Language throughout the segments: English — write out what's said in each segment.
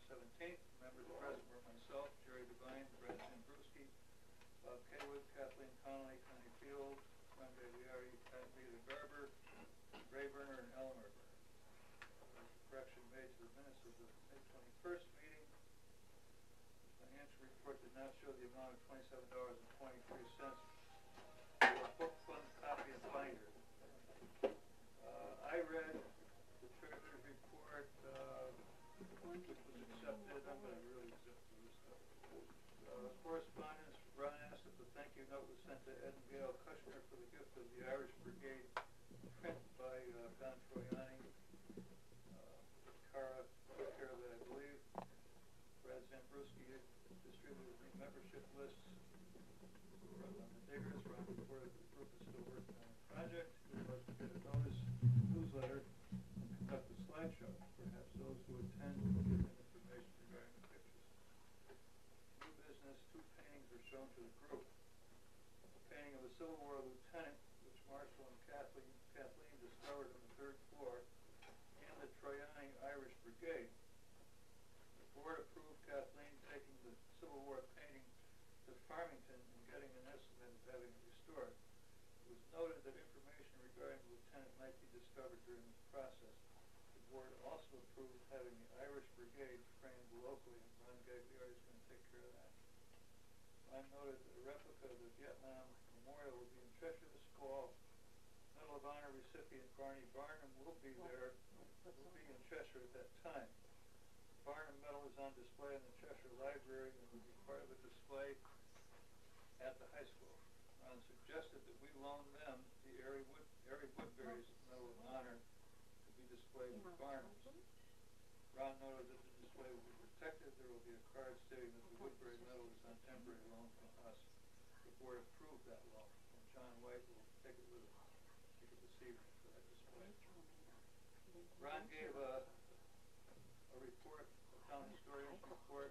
17th. Members present were myself, Jerry Devine, Brad Zambruski, Bob Kaywood, Kathleen Connolly, Connie Field, Ron Gagliardi, Peter Garber, Ray Berner, and Elmer Berner. There was a correction made to the minutes of the May 21st meeting. The financial report did not show the amount of $27.23 for a book fund copy and binder. I read the treasurer's report, which was accepted. I'm going to really zip through this stuff. Correspondence, Ron asked if the thank you note was sent to Ed and Gail Kushner for the gift of the Irish Brigade print by Don Troiani. Cara took care of that, I believe. Brad Zambruski distributed the membership lists from the Diggers. Ron reported that the group is still working on the project. He was to get a notice newsletter and conduct a slideshow. Perhaps those who attend will give them information regarding the pictures. New business, 2 paintings are shown to the group. A painting of a Civil War lieutenant, which Marshall and Kathleen discovered on the 3rd floor, and the Troiani Irish Brigade. The board approved Kathleen taking the Civil War painting to Farmington and getting an estimate of having it restored. It was noted that information regarding the lieutenant might be discovered during this process. The board also approved having the Irish Brigade framed locally, and Ron Gagliardi is going to take care of that. I noted that a replica of the Vietnam Memorial will be in Cheshire this fall. Medal of Honor recipient Barney Barnum will be there, will be in Cheshire at that time. The Barnum Medal is on display in the Cheshire Library and will be part of a display at the high school. Ron suggested that we loan them the Harry Woodbury's Medal of Honor to be displayed with Barnum's. Ron noted that the display will be protected. There will be a card stating that the Woodbury Medal is on temporary loan from us. The board approved that loan, and John White will take it with him. Take it this evening for that display. Ron gave a report, a town historian's report,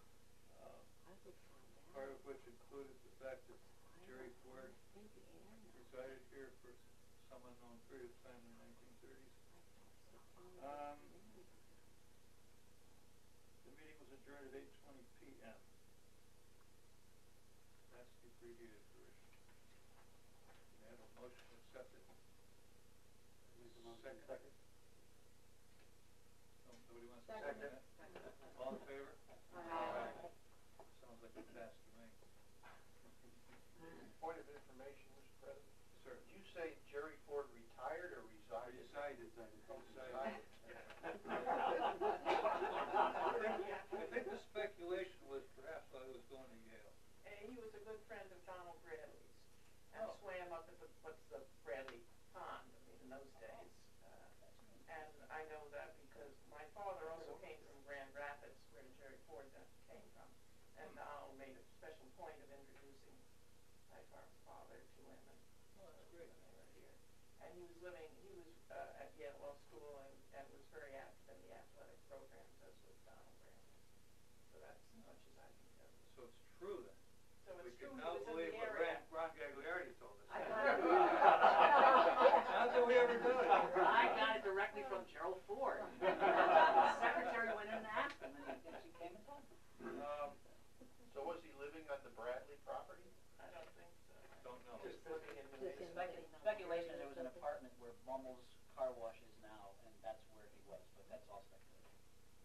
part of which included the fact that Jerry Ford resided here for some unknown period of time in the 1930s. The meeting was adjourned at 8:20 p.m. That's the abbreviated version. Can I have a motion to accept it? Second. No, nobody wants to second it? All in favor? Aye. Sounds like it passed to me. Point of information, Mr. President. Sir. Did you say Jerry Ford retired or resided? Decided. Decided. I think the speculation was perhaps I was going to Yale. He was a good friend of Donald Bradley's and swam up at what's the Bradley Pond, in those days. And I know that because my father also came from Grand Rapids, where Jerry Ford came from. And Donald made a special point of introducing my father to him when they were here. And he was at Yale Law School and was very active in the athletic programs, as was Donald Bradley. So that's as much as I can tell you. So it's true then. So We it's can true now he was believe in the what area. Ron Gagliardi told us. How did we ever do it? I got it directly from Gerald Ford. The secretary went in and asked him, and she came and told him. So was he living on the Bradley property? I don't think so. Don't know. Just living in New Haven. Speculation there was an apartment where Mummel's car wash is now, and that's where he was, but that's all speculation.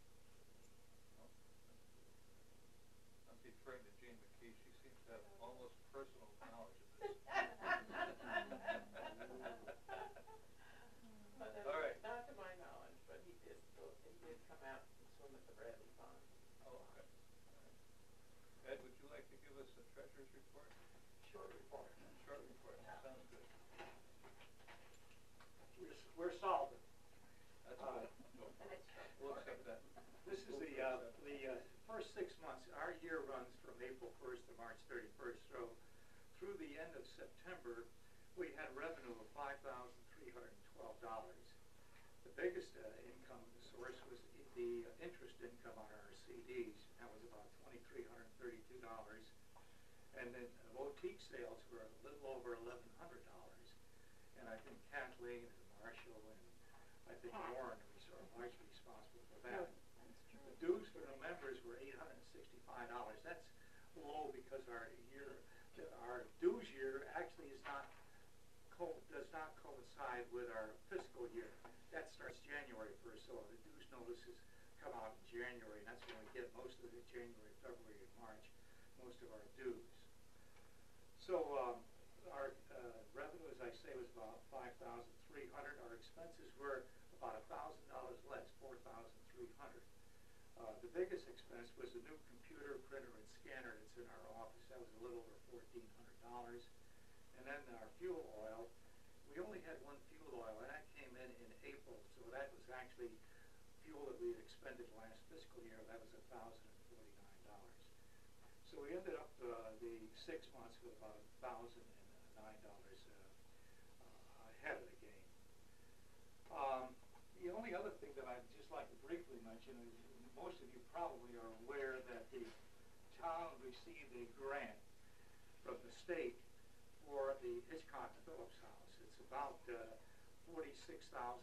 I'm deferring to Jean McKee. She seems to have almost personal knowledge of this. All right. Not to my knowledge, but he did come out and swim at the Bradley Pond. Oh, okay. Ed, would you like to give us a treasurer's report? Short report. Short report. Sounds good. We're solvent. That's good. We'll accept that. This is the first 6 months. Our year runs from April 1st to March 31st. So through the end of September, we had revenue of $5,312. The biggest income source was the interest income on our CDs. That was about $2,332. And then boutique sales were a little over $1,100. And I think Kathleen and Marshall and I think Warren are largely responsible for that. The dues for the low because our dues year actually does not coincide with our fiscal year. That starts January 1st, so the dues notices come out in January, and that's when we get most of the January, February, and March, most of our dues. So our revenue, as I say, was about $5,300. Our expenses were about $1,000 less, $4,300. The biggest expense was a new computer, printer, and scanner that's in our office. That was a little over $1,400. And then our fuel oil, we only had one fuel oil, and that came in April, so that was actually fuel that we had expended last fiscal year. That was $1,049. So we ended up the 6 months with about $1,009 ahead of the game. The only other thing that I'd just like to briefly mention is most of you probably are aware that the town received a grant from the state for the Hitchcock Phillips house. It's about $46,500.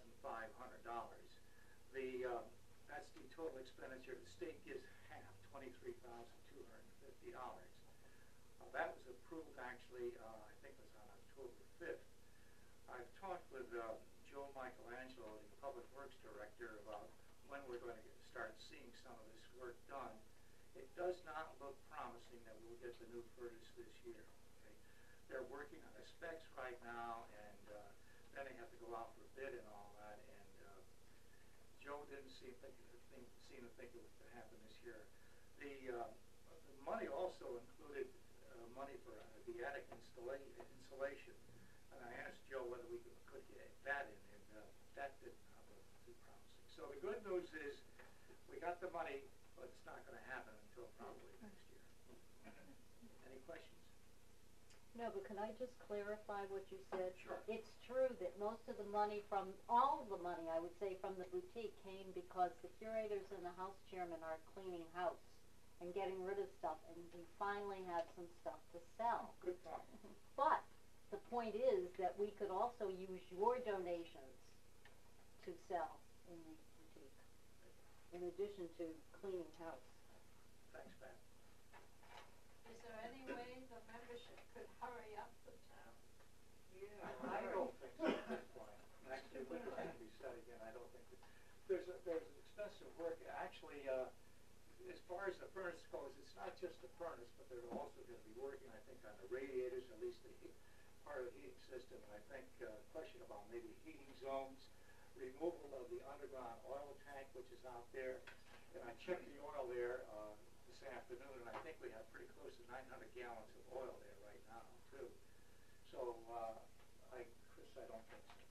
That's the total expenditure. The state gives half, $23,250. That was approved actually, I think it was on October 5th. I've talked with Joe Michelangelo, the Public Works Director, about when we're going to start seeing some of this work done. It does not look promising that we'll get the new furnace this year. Okay? They're working on the specs right now, and then they have to go out for bid and all that. And Joe didn't seem to think it was going to happen this year. The money also included money for the attic insulation, and I asked Joe whether we could get that in, and that did not look too promising. So the good news is we got the money, but it's not going to happen until probably next year. Any questions? No, but can I just clarify what you said? Sure. It's true that most of the money all of the money, I would say, from the boutique came because the curators and the house chairman are cleaning house and getting rid of stuff, and we finally have some stuff to sell. Good point. But the point is that we could also use your donations to sell in the boutique, in addition to cleaning house. Thanks, Pat. Is there any way the membership could hurry up the town? Yeah, I don't think so at this point. Actually, it would have to be said again. I don't think there's extensive work. Actually, as far as the furnace goes, it's not just the furnace, but they're also going to be working, I think, on the radiators, at least the part of the heating system. And I think a question about maybe heating zones, removal of the underground oil tank, which is out there. And I checked the oil there this afternoon, and I think we have pretty close to 900 gallons of oil there right now, too. So, Chris, I don't think so.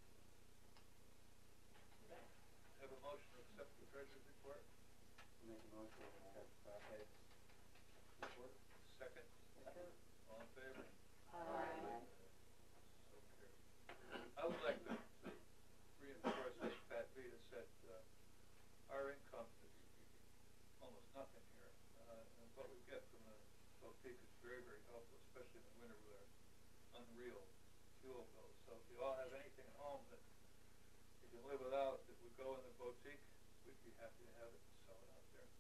Have a motion to accept the treasurer's report? Make a motion to accept Ed's report. Second? All in favor? Aye. So carried. I would like to reinforce what Pat Vita said. Our income is almost nothing here. And what we get from the boutique is very, very helpful, especially in the winter with our unreal fuel bills. So if you all have anything at home that you can live without that would go in the boutique, we'd be happy to have it and sell it out there.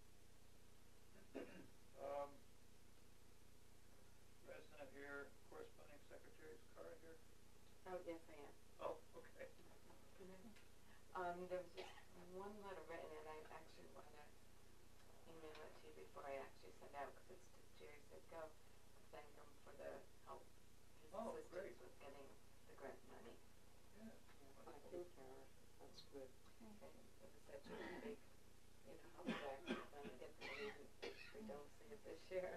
President here, corresponding secretary, is Cara here? Oh, yes, I am. Oh, okay. There was just one letter written, and I actually want to email it to you before I actually send out, because it's to Jerry Sitko. Thank him for the help, his Oh, great. assistance with getting the grant money. Yeah. I think that's good. And it was such a big, help back to finally get the reason we don't see it this year.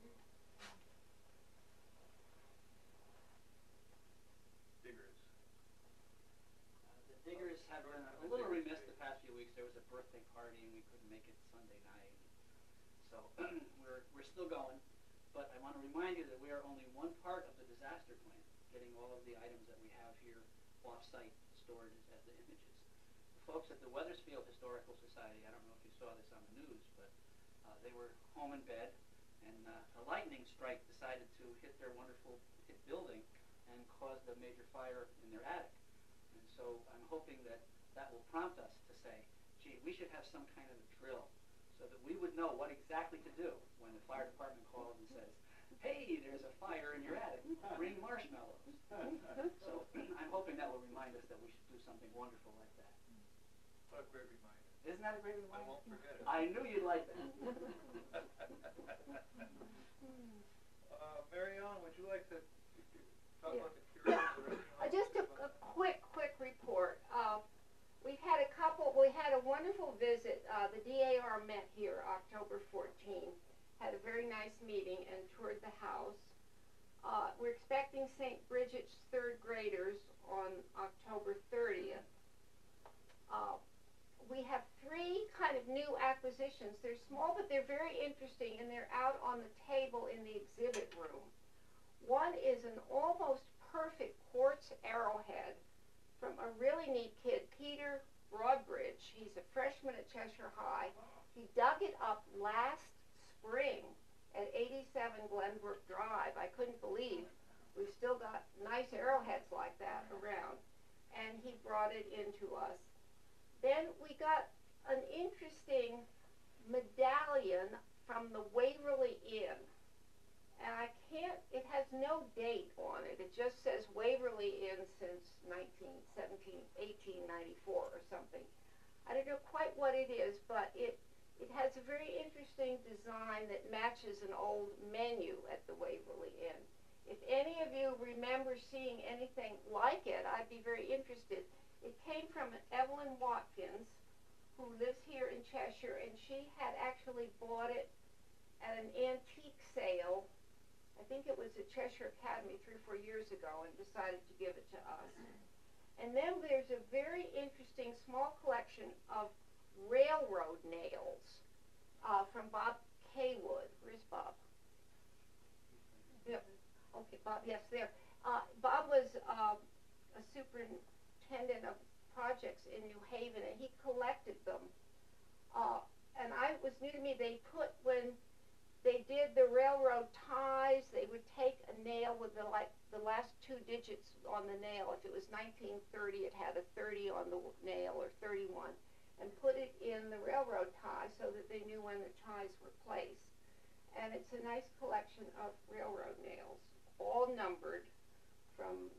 Diggers. The Diggers have been a little remiss the past few weeks. There was a birthday party and we couldn't make it Sunday night. So we're still going, but I want to remind you that we are only one part of the disaster plan, getting all of the items that we have here off-site stored as the images. The folks at the Weathersfield Historical Society, I don't know if you saw this on the news, but they were home in bed, and a lightning strike decided to hit their wonderful building and caused a major fire in their attic. And so I'm hoping that that will prompt us to say, gee, we should have some kind of a drill so that we would know what exactly to do when the fire department calls and says, So I'm hoping that will remind us that we should do something wonderful like that. What a great reminder. Isn't that a great I reminder? won't forget it. I knew you'd like that. Mary Ellen, would you like to talk about the curators or anything else? Just a quick report. We had a wonderful visit. The DAR met here October 14th, had a very nice meeting and toured the house. We're expecting St. Bridget's third graders on October 30th. We have 3 kind of new acquisitions. They're small, but they're very interesting, and they're out on the table in the exhibit room. One is an almost perfect quartz arrowhead from a really neat kid, Peter Broadbridge. He's a freshman at Cheshire High. He dug it up last spring at 87 Glenbrook Drive. I couldn't believe we've still got nice arrowheads like that around. And he brought it into us. Then we got an interesting medallion from the Waverly Inn. And it has no date on it. It just says Waverly Inn since 1894 or something. I don't know quite what it is, but it has a very interesting design that matches an old menu at the Waverly Inn. If any of you remember seeing anything like it, I'd be very interested. It came from Evelyn Watkins, who lives here in Cheshire, and she had actually bought it at an antique sale. I think it was at Cheshire Academy 3 or 4 years ago, and decided to give it to us. And then there's a very interesting small collection of railroad nails from Bob Kaywood. Where's Bob? Yep. Okay, Bob, yes, there. Bob was a superintendent of projects in New Haven, and he collected them. And it was new to me, when they did the railroad ties, they would take a nail with the last 2 digits on the nail. If it was 1930, it had a 30 on the nail, or 31, and put it in the railroad tie so that they knew when the ties were placed. And it's a nice collection of railroad nails, all numbered from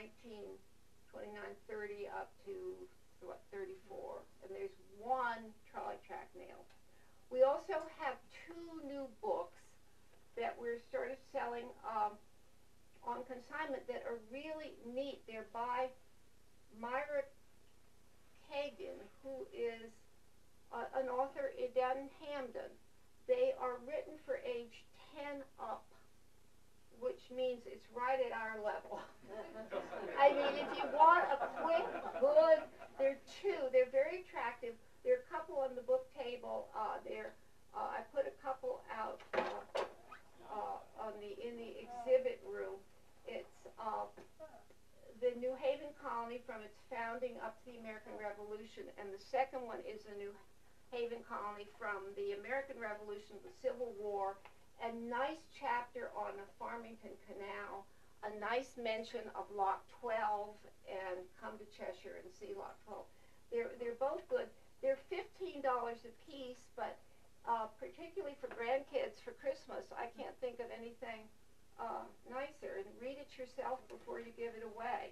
1929-30 up to 34. And there's 1 trolley track nail. We also have 2 new books that we're sort of selling on consignment that are really neat. They're by Myra Kagan, who is an author down in Hamden. They are written for age 10 up, which means it's right at our level. I mean, if you want a quick, good, they're 2. They're very attractive. There are a couple on the book table. I put a couple out in the exhibit room. It's the New Haven Colony from its founding up to the American Revolution, and the second one is the New Haven Colony from the American Revolution, the Civil War, a nice chapter on the Farmington Canal, a nice mention of Lock 12, and come to Cheshire and see Lock 12. They're both good. They're $15 a piece, but particularly for grandkids for Christmas, I can't think of anything nicer. And read it yourself before you give it away.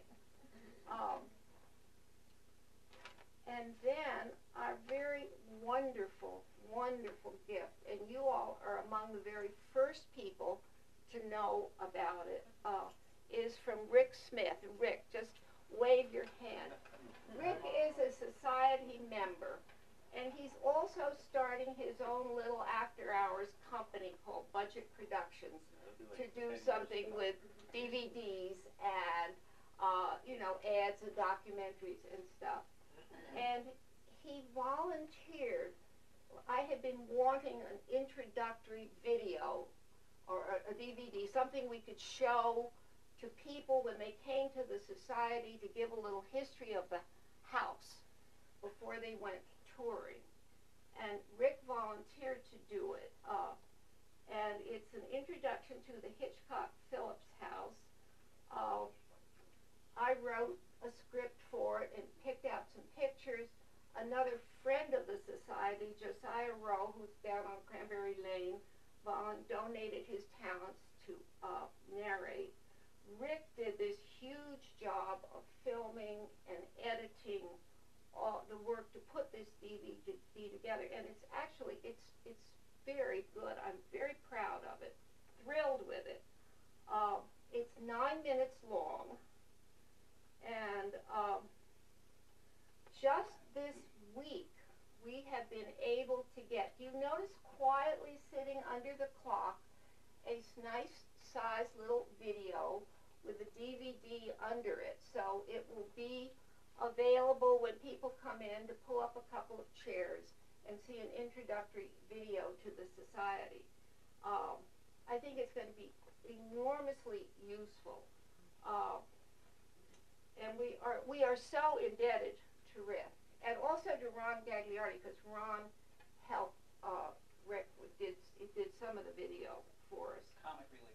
And then our very wonderful, wonderful gift, and you all are among the very first people to know about it, is from Rick Smith. Rick, just wave your hand. Rick is a society member, and he's also starting his own little after-hours company called Budget Productions to do something with DVDs and, ads and documentaries and stuff. And he volunteered. I had been wanting an introductory video or a DVD, something we could show to people when they came to the society, to give a little history of the house before they went touring. And Rick volunteered to do it. And it's an introduction to the Hitchcock Phillips house. I wrote a script for it and picked out some pictures. Another friend of the society, Josiah Rowe, who's down on Cranberry Lane, donated his talents to narrate. Rick did this huge job of filming and editing all the work to put this DVD together, and it's actually, it's very good. I'm very proud of it, thrilled with it. It's 9 minutes long, and just this week, we have been able to get, you notice quietly sitting under the clock, a nice size little video with a DVD under it. So it will be available when people come in to pull up a couple of chairs and see an introductory video to the society. I think it's going to be enormously useful. And we are so indebted to Rick. And also to Ron Gagliardi, because Ron helped Rick did some of the video for us. Comic relief.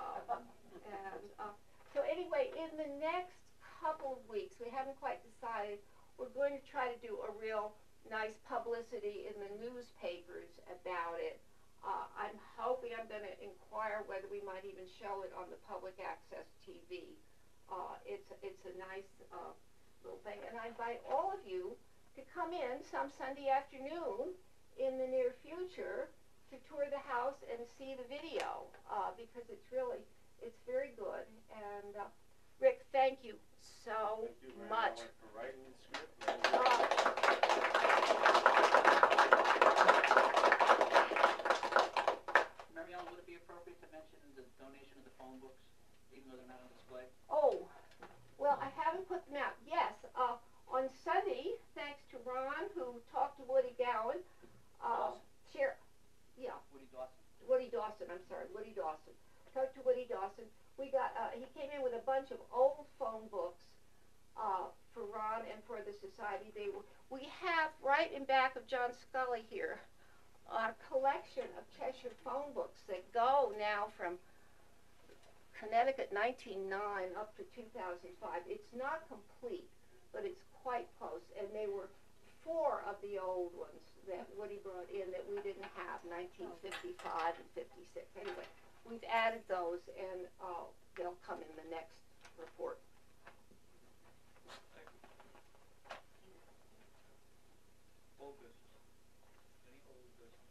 So anyway, in the next couple of weeks, we haven't quite decided, we're going to try to do a real nice publicity in the newspapers about it. I'm hoping, I'm going to inquire whether we might even show it on the public access TV. It's a nice little thing, and I invite all of you to come in some Sunday afternoon in the near future to tour the house and see the video, because it's very good. And Rick, thank you so much. For writing the script. Mary Ellen, would it be appropriate to mention the donation of the phone books, even though they're not on display? Oh, well, I haven't put them out. Yes, on Sunday, thanks to Ron, who talked to Woody Gowan, Woody Dawson. Talked to Woody Dawson. We got, he came in with a bunch of old phone books for Ron and for the society. We have, right in back of John Scully here, a collection of Cheshire phone books that go now from Connecticut 1909 up to 2005. It's not complete, but it's quite close. And they were 4 of the old ones that Woody brought in that we didn't have, 1955 and 56. Anyway, we've added those, and they'll come in the next report. Old business. Any old business?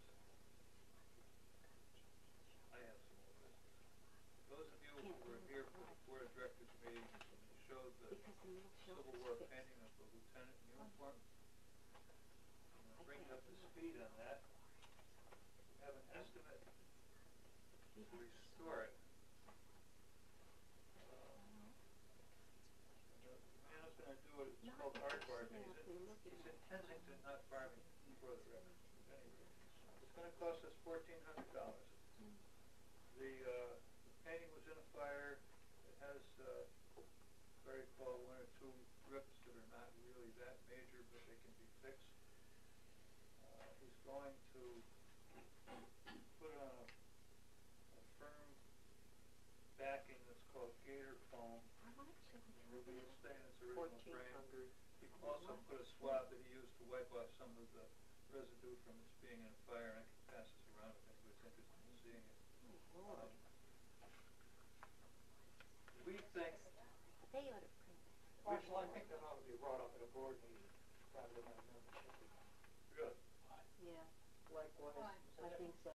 I have some old business. Those of you who were here for the Board of Directors meeting, showed the Civil War painting of the lieutenant in uniform. Bring up the speed on that. We have an estimate to restore it. The man who's going to do it, it's called Aardvark, and he's in Kensington, not Farmington, for the record. Anyway, it's going to cost us $1,400. The painting was in a fire. It has, if I recall, 1 or 2 rips that are not really that major, but they can be fixed. He's going to put on a firm backing that's called gator foam. It will stay in its original frame. He also put a swab that he used to wipe off some of the residue from its being in a fire, and I can pass this around if anybody's interested in seeing it. We think... Well, I think that ought to be brought up at a board meeting rather than a membership meeting. Good. Yeah, Why? I think so.